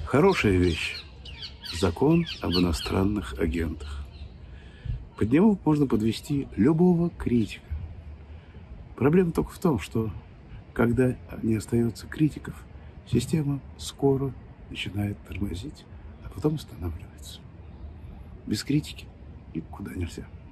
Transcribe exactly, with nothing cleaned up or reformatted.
Хорошая вещь. Закон об иностранных агентах. Под него можно подвести любого критика. Проблема только в том, что когда не остается критиков, система скоро начинает тормозить, а потом останавливается. Без критики никуда нельзя.